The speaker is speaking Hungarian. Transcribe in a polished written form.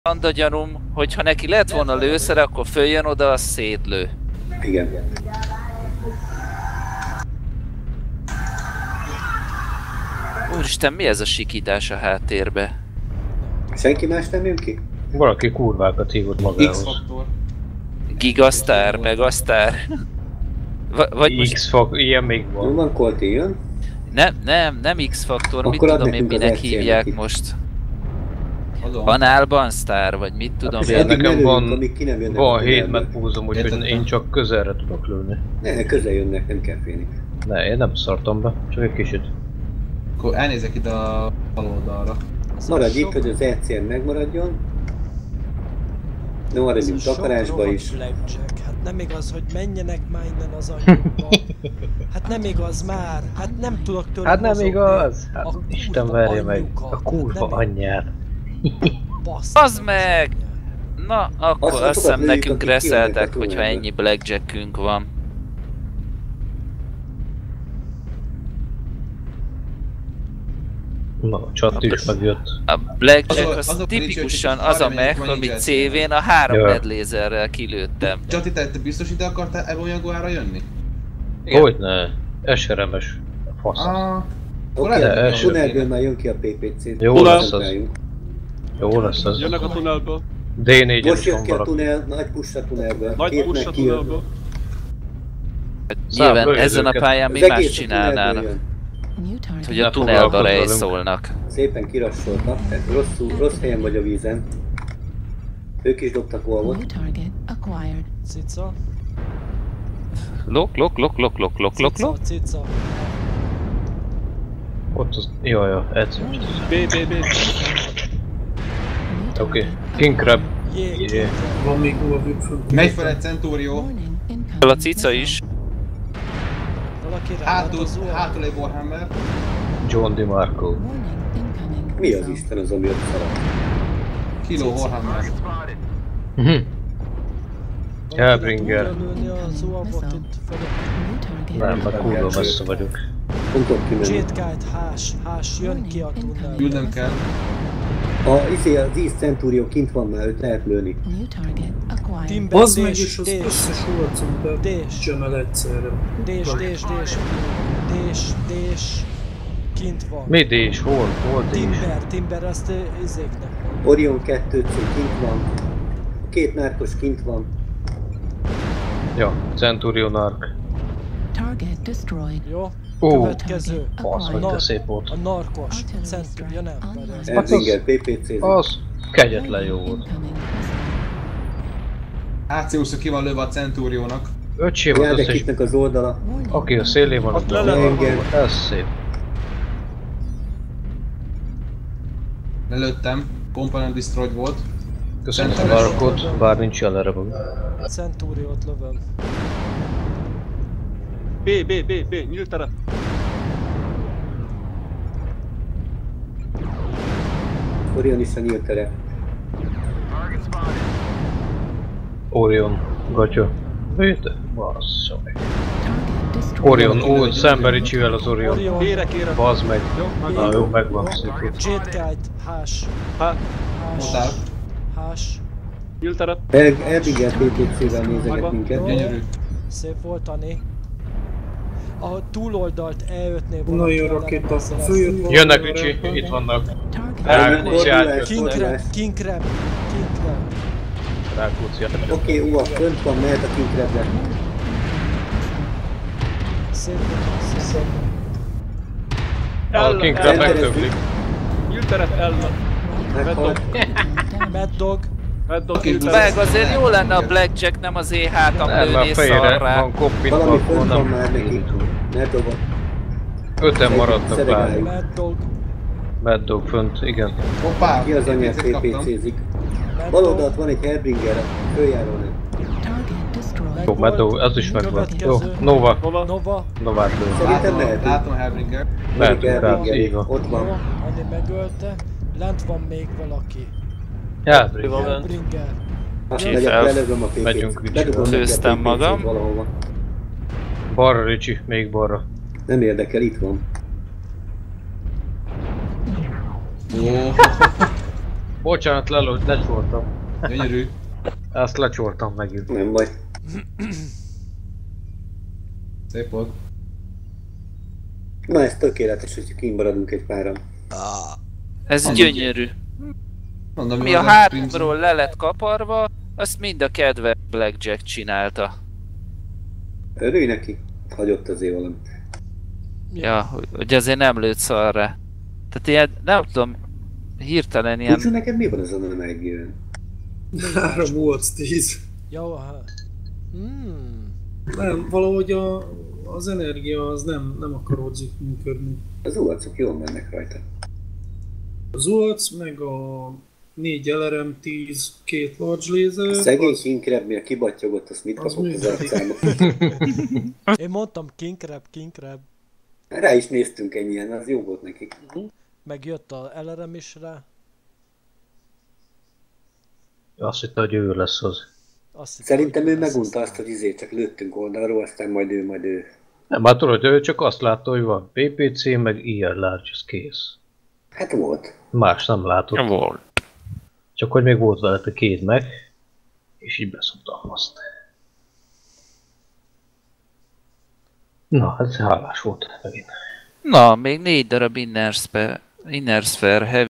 a gyanúm, hogyha neki lett volna lőszere, akkor följön oda, az szétlő. Igen. Úristen, mi ez a sikítás a háttérbe? Senki más nem jön ki? Valaki kurvákat hívott magához. X-faktor. Gigasztár, Megasztár. Vagy X-faktor, ilyen még Jó van. van, Colti jön. nem X-faktor, mit Akkor add tudom én, nekünk az minek RCL-nek hívják itt. most. Adom. Banálban Star, vagy mit tudom És én. eddig Nekem ne lőjünk, van- amíg ki nem jönnek Van a 7 tunelből. megpúzom, úgyhogy Értettem. én csak közelre tudok lőni. Ne, közel jönnek, nem kell félni. Ne, én nem szartam be, csak egy kicsit. Akkor elnézek ide a bal oldalra. Maradj itt, hogy az ECN megmaradjon. No, maradjunk takarásba is. Blackjack. Hát nem igaz, hogy menjenek már innen az anyjukba. Hát nem igaz már. Hát nem tudok tőle Hát nem mozogni. igaz! Hát A Isten kurva verje meg anyjukat. a kurva Nem- anyját. Basz Az meg! Na, akkor Azt azt hiszem lőjük, nekünk akik kijönnek reszeltek, a hogyha tunelből. ennyi blackjackünk van. Na, a csat is megjött. A blackjack Az a- az az a tipikusan Bridge, az a hogy mech, van amit így CV-n a 3 Ja. medlézerrel kilőttem. Csati, te biztos ide akartál Evolyaguára jönni? Hogyne? SRM-es. Fasz. Ah, Oké, de a első tunelből már jön ki a PPC. Jó lesz az. Koncentráljunk. Jó lesz az. Jönnek a tunelből. D4-en Most is jött van ki a valaki. tunel, nagy push a tunelből. Nagy Két push meg a kijön. tunelből. Nyilván lőjük ezen a őket. pályán mi Az más egész a tunelből csinálnának, jön. hogy a Ne tunelba foglalkozz velünk. rejszolnak. Szépen kirassoltak, tehát rossz helyen vagy a vízen. Ők is dobtak volvot. New target acquired. Cica. Lok. Cica, cica. Ott az... Jaj, egyszer. B. Oké. King Crab. Jé. Van még hova bükföl. megy fel egy Centurio. Warning incoming. A cica is. Valaki ráállt Hátul, az óra. hátul egy Warhammer. John DeMarco. Warning incoming. Mi az missile. Isten az, ami ott szaladt? Kiló Warhammer. Mhm. Valakinek Hellbringer. újra lőni az óvabot itt fölött. New target. Nem, mert kurva messze vagyok. Nem tudok kimenni. Jetguide, hás, jön ki a tunnel. Küldnem kell. Az East Centurio kint van már, őt lehet lőni. New target acquired. Timber, Az meg dés, is az dés, összes orcon Dés. becsömel egyszerre. dés. Kint van. Mi D-s? Hol D-s? Timber, ezt izéknek. Orion 2C kint van. A két nárkos kint van. Ja, Centurion Arc. Target destroyed. Jó? Ó, Következő. basz meg, de szép volt. A narkos. Ja nem, várjál, ez Erdinger PPC. Az kegyetlen jó volt. Incoming missile. Áciuszra ki van lőve a Centurionak. Öcsém az összes... Jeldekitnek az oldala. Warning. Aki a szélén van, Ott az le van. Igen. ez szép. Lelőttem. Component destroyed volt. Köszönöm a Centeres. Arcot, bár nincs jelenre maga. Centuriót lövöm. B. Nyílt tere. Orion is a nyílt tere. Orion, gatya. Véte? Bassza meg. Target destroyed. Orion, ó, szemben Ricsivel az Orion. Orion. Kérek. Bazd meg. Jó, Na jó, megvan szép. Jetguide, hás. Hát, Mondtál. Hás. nyílt tere. Erdinger PPC-vel nézeget Megvan. minket. Gyönyörű. Szép volt, Ani. A túloldalt E5-nél Honnan jön rakéta? Följött valami Jönnek arra. Ricsi, itt vannak. Target Rákóczi átjött. King Crab. Rákóczi átjött. Oké, fönt van, mehet a King Crab-re. Szép volt. A King Crab megtöblik. Nyílt teret ellen. Meghalt. Mad Dog. Meddog, Meg Meg azért jó lenne a blackjack, nem az E3 Nem, lőni már fejére szarrá. van koppintva, Valami akkor fönt van nem. már neki. Ne dobod. 5-en maradtak Szeregáljuk. már. Mad Dog. Mad Dog fönt, igen. Hoppá! Ki az anyja PPC-t kaptam. PPC-zik? Mad Bal Dog. oldalt van egy Herbringer, följárónő. target destroyed. Jó, Mad Dog, az is megvan. Jó, Következő. Nova. Hova? Nova. Novát lő. Szerintem mehetünk. Látom Hellbringer. Mehetünk rá, Herbringer, így van. ott Jó, van. Ani megölte. Lent van még valaki. Elbringer. Hellbringer. Azt Jé, megyek, fel. lelövöm a Megyünk PPC-t. Ricsivel. Bedugom neki a Főztem PPC-t magam. valahova. Balra Ricsi, még balra. Nem érdekel, itt van. Jó. Bocsánat, lecsoltam. Gyönyörű. Azt lecsoltam megint. Nem baj. Szép volt. Na ez tökéletes, hogy kimaradunk egy páran. Ez gyönyörű. Mondom, Mi a az hátulról le lett kaparva, azt mind a kedves Blackjack csinálta. Örülj neki. Hagyott azért valamit. Ja, hogy azért nem lőtt szarra. Tehát ilyen, nem tudom, hirtelen ilyen... Tudsz, neked mi van az a energián? 3 volt 10. Jó, ha... Nem, valahogy az energia az nem akaródzik működni. Az uacok jól mennek rajta. Az UAC, meg a 4 LRM 10, 2 large laser. Szegény King miért kibattyogott, azt mit az kapott az működik. arcába? Én mondtam King Crab. Rá is néztünk ennyien, az jó volt neki. Meg jött a LRM is rá. Azt hitte, hogy ő lesz az. Azt hittem, Szerintem hogy ő lesz megunta aztán. azt, hogy csak lőttünk oldalról, aztán majd ő. Nem, hát tudod, ő csak azt látta, hogy van PPC, meg ilyen large, ez kész. Hát volt. Más nem látott. Volt. Csak hogy még volt vele a 2 meg, és így beszoptam azt. Na, hát hálás volt megint. Na, még 4 darab Inner Sphere Heavy